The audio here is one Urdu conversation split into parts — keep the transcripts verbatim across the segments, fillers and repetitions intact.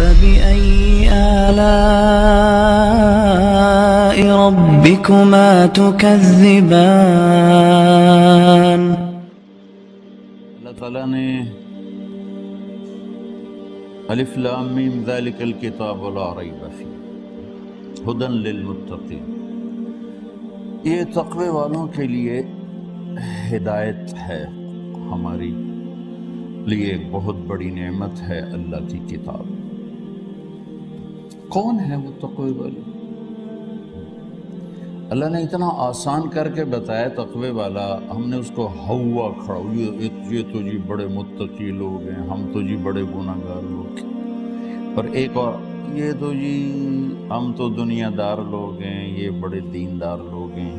فبأي آلاء ربكما تكذبان؟ اللہ تعالیٰ نے الف لام میم ذالک الکتاب لا ریب فیہ ھدی للمتقین، یہ تقوی والوں کے لیے ہدایت ہے، ہماری لیے ایک بہت بڑی نعمت ہے اللہ کی کتاب۔ کون ہے وہ تقوی والے؟ اللہ نے اتنا آسان کر کے بتایا تقوی والا، ہم نے اس کو ہوا کھڑا، یہ یہ تو جی بڑے متقی لوگ ہیں، ہم تو جی بڑے گناہگار لوگ ہیں، اور ایک اور یہ تو جی ہم تو دنیا دار لوگ ہیں، یہ بڑے دیندار لوگ ہیں۔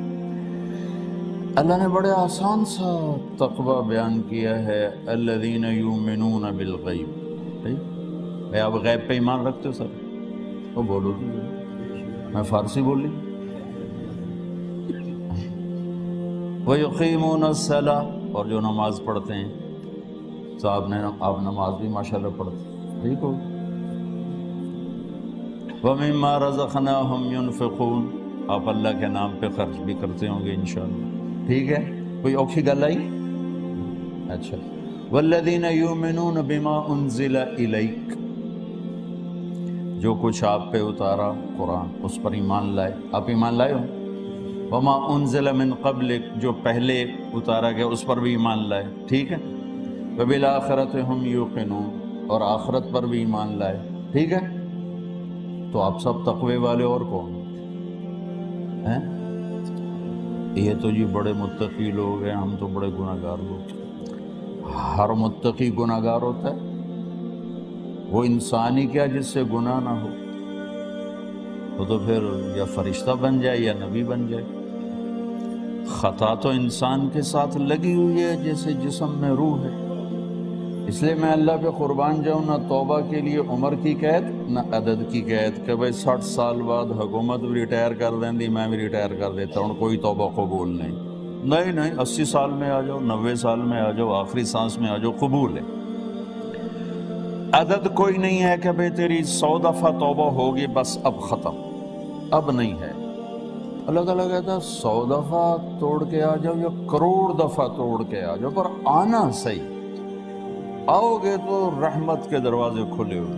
اللہ نے بڑے آسان سا تقوی بیان کیا ہے، الذین یؤمنون بالغیب۔ بھئی آپ غیب پہ ایمان رکھتے ہو سر؟ وہ بولو تو، میں فارسی بولی۔ وَيُقِيمُونَ الصَّلَاةَ، اور جو نماز پڑھتے ہیں، تو آپ نے آپ نماز بھی ماشاءاللہ پڑھتے ہیں، ٹھیک ہو۔ وَمِمَّا رَزَقْنَاهُمْ يُنْفِقُونَ، آپ اللہ کے نام پہ خرچ بھی کرتے ہوں گے انشاءاللہ، ٹھیک ہے۔ کوئی اوکھی گل آئی؟ اچھا۔ وَالَّذِينَ يُؤْمِنُونَ بِمَا أُنزِلَ إِلَيْكَ، جو کچھ آپ پہ اتارا قرآن، اس پر ایمان لائے۔ آپ ایمان لائے ہو؟ وَمَا أُنزِلَ مِن قَبْلِكَ، جو پہلے اتارا گیا اس پر بھی ایمان لائے، ٹھیک ہے۔ وَبِالْآخِرَةِ هُمْ يُوقِنُونَ، اور آخرت پر بھی ایمان لائے، ٹھیک ہے۔ تو آپ سب تقوی والے اور کون ہیں؟ یہ تو جی بڑے متقی لوگ ہیں، ہم تو بڑے گناہگار لوگ ہیں۔ ہر متقی گناہگار ہوتا ہے؟ وہ انسان ہی کیا جس سے گناہ نہ ہو؟ وہ تو پھر یا فرشتہ بن جائے یا نبی بن جائے۔ خطا تو انسان کے ساتھ لگی ہوئی ہے جیسے جسم میں روح ہے، اس لیے میں اللہ پہ قربان جاؤں، نہ توبہ کے لیے عمر کی قید نہ عدد کی قید کہ بھئی ساٹھ سال بعد حکومت بھی ریٹائر کر دیں دی، میں بھی ریٹائر کر دیتا ہوں، کوئی توبہ قبول نہیں۔ نہیں نہیں، اسی سال میں آ جاؤ، نوے سال میں آ جاؤ، آخری سانس میں آ جاؤ، قبول ہے۔ عدد کوئی نہیں ہے کہ بھئی تیری سو دفعہ توبہ ہوگی بس اب ختم، اب نہیں ہے۔ اللہ تعالیٰ کہتا ہے سو دفعہ توڑ کے آ جاؤ یا کروڑ دفعہ توڑ کے آ جاؤ، پر آنا صحیح، آؤ گے تو رحمت کے دروازے کھلے ہوئے۔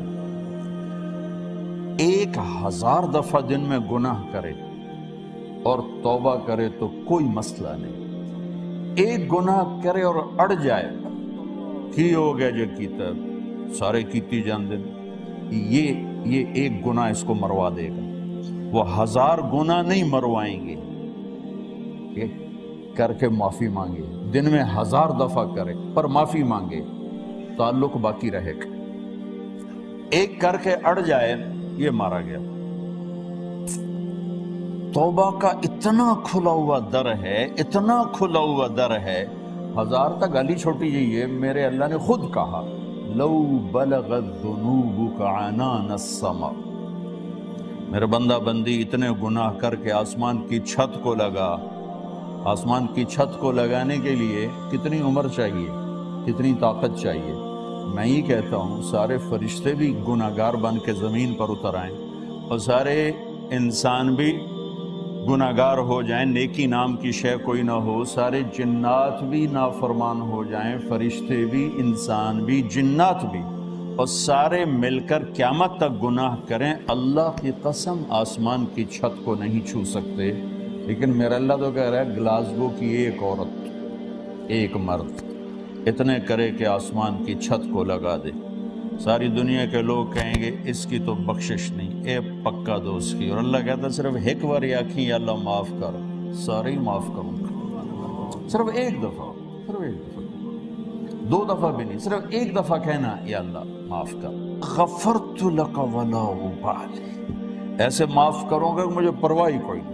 ایک ہزار دفعہ دن میں گناہ کرے اور توبہ کرے تو کوئی مسئلہ نہیں، ایک گناہ کرے اور اڑ جائے، کی ہو گیا جو کیتا سارے کیتی جان دن، یہ یہ ایک گناہ اس کو مروا دے گا، وہ ہزار گناہ نہیں مروائیں گے۔ یہ کر کے معافی مانگے، دن میں ہزار دفعہ کرے پر معافی مانگے، تعلق باقی رہے گا۔ ایک کر کے اڑ جائے، یہ مارا گیا۔ توبہ کا اتنا کھلا ہوا در ہے، اتنا کھلا ہوا در ہے، ہزار تک گالی چھوٹی جی ہے، میرے اللہ نے خود کہا لو بلغت ذنوبک عنان السماء، میرے بندہ بندی اتنے گناہ کر کے آسمان کی چھت کو لگا، آسمان کی چھت کو لگانے کے لیے کتنی عمر چاہیے، کتنی طاقت چاہیے؟ میں ہی کہتا ہوں سارے فرشتے بھی گناہگار بن کے زمین پر اتر آئیں اور سارے انسان بھی گناہگار ہو جائیں، نیکی نام کی شے کوئی نہ ہو، سارے جنات بھی نافرمان ہو جائیں، فرشتے بھی، انسان بھی، جنات بھی، اور سارے مل کر قیامت تک گناہ کریں، اللہ کی قسم آسمان کی چھت کو نہیں چھو سکتے۔ لیکن میرا اللہ تو کہہ رہا ہے گلاسگو کی ایک عورت، ایک مرد اتنے کرے کہ آسمان کی چھت کو لگا دے، ساری دنیا کے لوگ کہیں گے اس کی تو بخشش نہیں، اے پکا دوست کی، اور اللہ کہتا ہے صرف ایک بار آنکھیں یا اللہ معاف کر، سارے ہی معاف کروں گا، صرف ایک دفعہ، صرف ایک دفعہ، دو دفعہ بھی نہیں، صرف ایک دفعہ کہنا یا اللہ معاف کر، غفرت لک ولا ابالی، ایسے معاف کروں گا کہ مجھے پرواہ ہی کوئی نہیں۔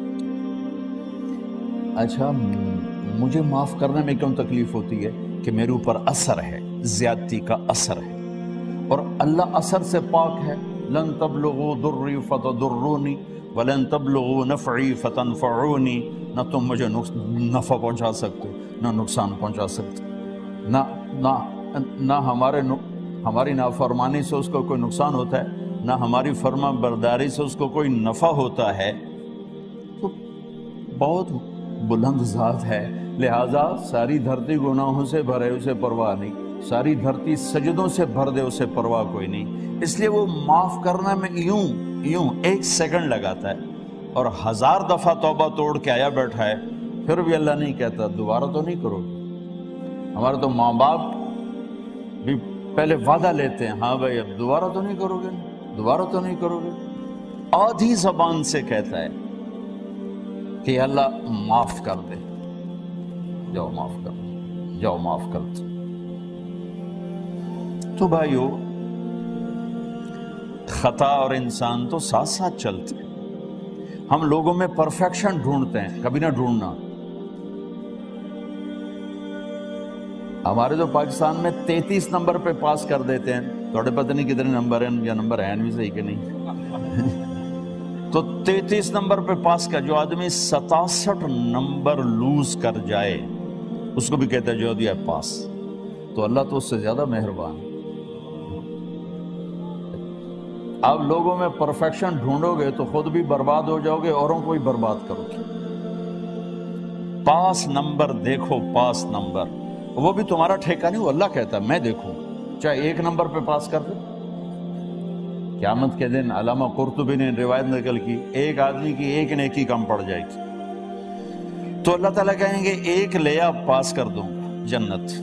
اچھا مجھے معاف کرنے میں کیوں تکلیف ہوتی ہے؟ کہ میرے اوپر اثر ہے، زیادتی کا اثر ہے، اور اللہ اثر سے پاک ہے۔ لن تبلغوا ضری فتضرونی ولن تبلغوا نفعی فتنفعونی، نہ تم مجھے نفع پہنچا سکتے نہ نقصان پہنچا سکتے، نہ نہ نہ ہمارے ہماری نافرمانی سے اس کو کوئی نقصان ہوتا ہے، نہ ہماری فرما برداری سے اس کو کوئی نفع ہوتا ہے، تو بہت بلند ذات ہے، لہٰذا ساری دھرتی گناہوں سے بھرے اسے پرواہ نہیں، ساری دھرتی سجدوں سے بھر دے اسے پرواہ کوئی نہیں، اس لیے وہ معاف کرنا میں یوں یوں ایک سیکنڈ لگاتا ہے، اور ہزار دفعہ توبہ توڑ کے آیا بیٹھا ہے، پھر بھی اللہ نہیں کہتا دوبارہ تو نہیں کرو گے۔ ہمارے تو ماں باپ بھی پہلے وعدہ لیتے ہیں، ہاں بھائی اب دوبارہ تو نہیں کرو گے، دوبارہ تو نہیں کرو گے، آدھی زبان سے کہتا ہے کہ اللہ معاف کر دے، جاؤ معاف کر دے، جاؤ معاف کر دے۔ تو بھائیو، خطا اور انسان تو ساتھ ساتھ چلتے ہیں۔ ہم لوگوں میں پرفیکشن ڈھونڈتے ہیں، کبھی نہ ڈھونڈنا۔ ہمارے جو پاکستان میں تینتیس نمبر پہ پاس کر دیتے ہیں، تھوڑے پتہ نہیں کتنے نمبر ہیں یا نمبر ہیں بھی صحیح کہ نہیں، تو تینتیس نمبر پہ پاس کر، جو آدمی ستاسٹھ نمبر لوز کر جائے اس کو بھی کہتا ہے جو دیا پاس، تو اللہ تو اس سے زیادہ مہربان۔ آپ لوگوں میں پرفیکشن ڈھونڈو گے تو خود بھی برباد ہو جاؤ گے، اوروں کو بھی برباد کرو گے۔ پاس نمبر دیکھو، پاس نمبر، وہ بھی تمہارا ٹھیکہ نہیں، وہ اللہ کہتا ہے میں دیکھوں، چاہے ایک نمبر پہ پاس کر دے۔ قیامت کے دن علامہ قرطبی نے روایت نقل کی، ایک آدمی کی ایک نیکی کم پڑ جائے گی، تو اللہ تعالیٰ کہیں گے ایک لیا پاس کر دوں جنت۔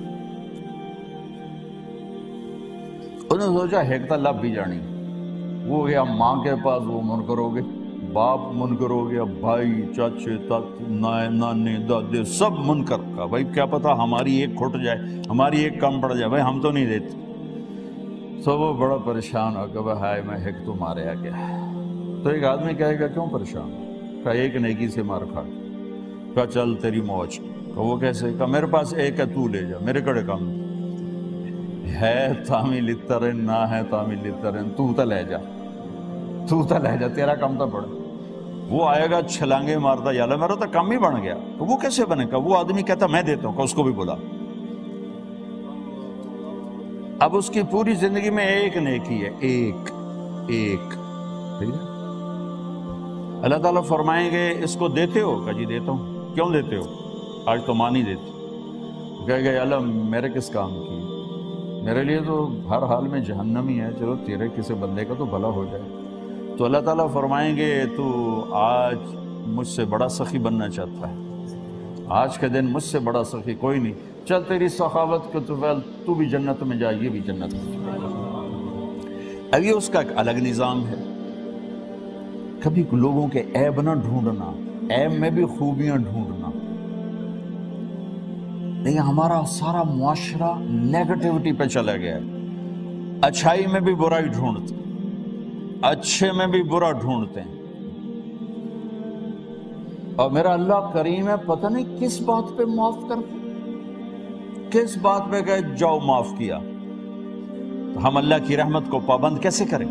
انہوں نے سوچا ہیکتا لب بھی جانی، وہ گیا ماں کے پاس، وہ منکر ہو گئے، باپ منکر ہو گیا، بھائی چاچے تاتے نانے دادے سب منکر کا، بھائی کیا پتا ہماری ایک کھٹ جائے، ہماری ایک کم پڑ جائے، بھائی ہم تو نہیں دیتے۔ تو وہ بڑا پریشان ہو کہ بھائی ہائے میں ہیک تو مارے آ گیا۔ تو ایک آدمی کہے گا کیوں پریشان؟ کہا ایک نیکی سے مار کھا، کہا چل تیری موج، کہا وہ کیسے؟ کہا میرے پاس ایک ہے تو لے جا، میرے کڑے کام ہے تعمیل اترن نہ ہے تعمیل اترن، تو تا لے جا، تو تا لے جا، تیرا کام تا پڑا۔ وہ آئے گا چھلانگے مارتا، یا اللہ میرا تو کام ہی بن گیا۔ تو وہ کیسے بنے گا؟ وہ آدمی کہتا میں دیتا ہوں، کہ اس کو بھی بلا۔ اب اس کی پوری زندگی میں ایک نیکی ہے، ایک ایک ٹھیک ہے۔ اللہ تعالیٰ فرمائیں گے اس کو دیتے ہو؟ کہ جی دیتا ہوں۔ کیوں دیتے ہو؟ آج تو ماں نہیں دیتی۔ کہے گا اللہ میرے کس کام کی، میرے لیے تو ہر حال میں جہنم ہی ہے، چلو تیرے کسی بندے کا تو بھلا ہو جائے۔ تو اللہ تعالیٰ فرمائیں گے تو آج مجھ سے بڑا سخی بننا چاہتا ہے، آج کے دن مجھ سے بڑا سخی کوئی نہیں، چل تیری سخاوت کو تو فیل تو بھی جنت میں جا، یہ بھی جنت میں۔ اب یہ اس کا ایک الگ نظام ہے۔ کبھی لوگوں کے عیب نہ ڈھونڈنا، عیب میں بھی خوبیاں ڈھونڈنا۔ لیکن ہمارا سارا معاشرہ نیگیٹیوٹی پہ چلا گیا ہے، اچھائی میں بھی برائی ڈھونڈتے، اچھے میں بھی برا ڈھونڈتے ہیں۔ اور میرا اللہ کریم ہے، پتہ نہیں کس بات پہ معاف کرتے، کس بات پہ کہ جاؤ معاف کیا، تو ہم اللہ کی رحمت کو پابند کیسے کریں؟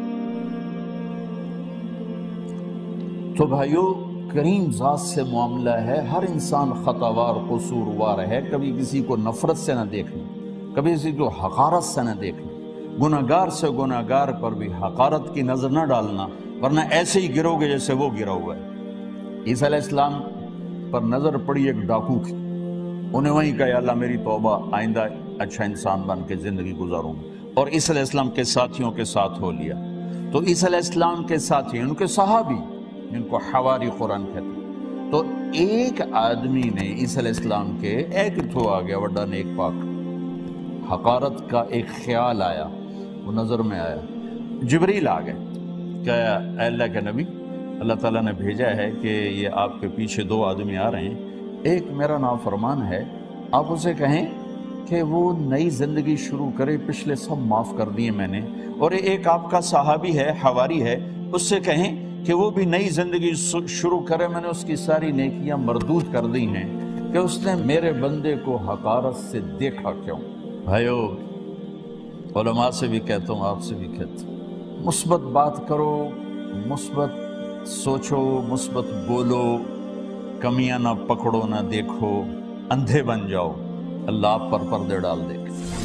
تو بھائیو کریم ذات سے معاملہ ہے، ہر انسان خطاوار قصوروار ہے، کبھی کسی کو نفرت سے نہ دیکھنا، کبھی کسی کو حقارت سے نہ دیکھنا، گناہگار سے گناہگار پر بھی حقارت کی نظر نہ ڈالنا، ورنہ ایسے ہی گرو گے جیسے وہ گرا ہوا ہے۔ عیسیٰ علیہ السلام پر نظر پڑی ایک ڈاکو کی، انہیں وہیں کہا اللہ میری توبہ، آئندہ اچھا انسان بن کے زندگی گزاروں گا، اور عیسیٰ علیہ السلام کے ساتھیوں کے ساتھ ہو لیا۔ تو عیسیٰ علیہ السلام کے ساتھی، ان کے صحابی جن کو حواری قرآن کہتے ہیں، تو ایک آدمی نے عیسیٰ علیہ السلام کے ایک تو آ گیا وڈا نیک پاک، حقارت کا ایک خیال آیا، وہ نظر میں آیا، جبریل آ گئے کہ اے اللہ کے نبی، اللہ تعالیٰ نے بھیجا ہے کہ یہ آپ کے پیچھے دو آدمی آ رہے ہیں، ایک میرا نافرمان ہے، آپ اسے کہیں کہ وہ نئی زندگی شروع کرے، پچھلے سب معاف کر دیے میں نے، اور ایک آپ کا صحابی ہے، حواری ہے، اس سے کہیں کہ وہ بھی نئی زندگی شروع کرے، میں نے اس کی ساری نیکیاں مردود کر دی ہیں، کہ اس نے میرے بندے کو حقارت سے دیکھا کیوں؟ بھائیو، علماء سے بھی کہتا ہوں، آپ سے بھی کہتا ہوں، مثبت بات کرو، مثبت سوچو، مثبت بولو، کمیاں نہ پکڑو نہ دیکھو، اندھے بن جاؤ، اللہ آپ پر پردے ڈال دے گا۔